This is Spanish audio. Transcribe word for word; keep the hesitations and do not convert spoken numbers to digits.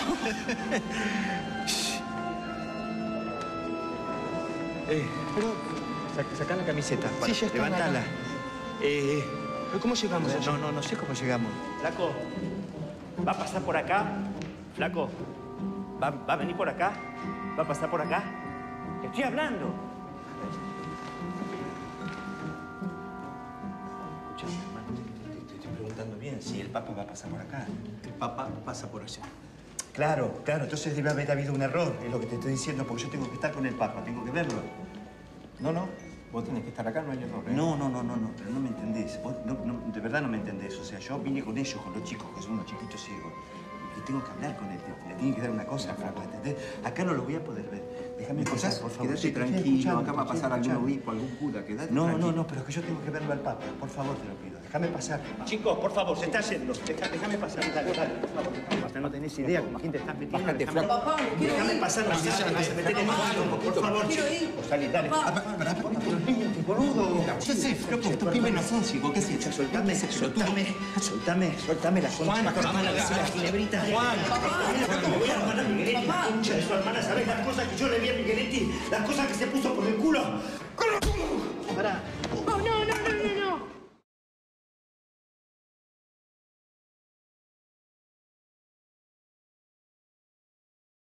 eh, pero... Saca, saca la camiseta. Sí, ya está. Levántala. Eh, ¿Pero cómo llegamos allá? No, no, no sé cómo llegamos. Flaco, ¿va a pasar por acá? Flaco, ¿va, va a venir por acá? ¿Va a pasar por acá? ¡Te estoy hablando! Escucha, hermano, te, te estoy preguntando bien si el Papa va a pasar por acá. El Papa pasa por allá. Claro, claro, entonces debe haber habido un error, es lo que te estoy diciendo, porque yo tengo que estar con el Papa, tengo que verlo. No, no. Vos tenés que estar acá, no hay error, ¿eh? No, no, no, no, no, pero no me entendés. Vos no, no, de verdad no me entendés. O sea, yo vine con ellos, con los chicos, que son unos chiquitos ciegos. Y tengo que hablar con él, le tienen que dar una cosa, Flaco, ¿entendés? Acá no lo voy a poder ver. Déjame pasar, por favor. Quédate tranquilo, acá va a pasar algún obispo, algún cura, quédate No, tranquilo. no, no, pero es que yo tengo que verlo al Papa. Por favor, te lo pido. Déjame pasar. Chicos, por favor, se está yendo. Deja, déjame pasar. Dale, dale, por favor. Hasta no tenés idea con quién te estás metiendo. Bájate, Déjame- Flaco. Papá, me quiero Déjame ir. pasar, no seas, me vas a meter en el por favor. Quiero chico. ir. Vos salí, dale. Papá. Boludo. ¿Qué haces, Flaco? Estos pibes no son ciegos, ¿qué haces? Soltame, soltame, soltame, soltame la concha. Juan, de tu hermana, que se la ginebrita. Juan. ¿Cómo voy a armar a Migueletti? La concha de su hermana, ¿sabés las cosas que yo le vi a Migueletti? Las cosas que se puso por el culo. ¡Con los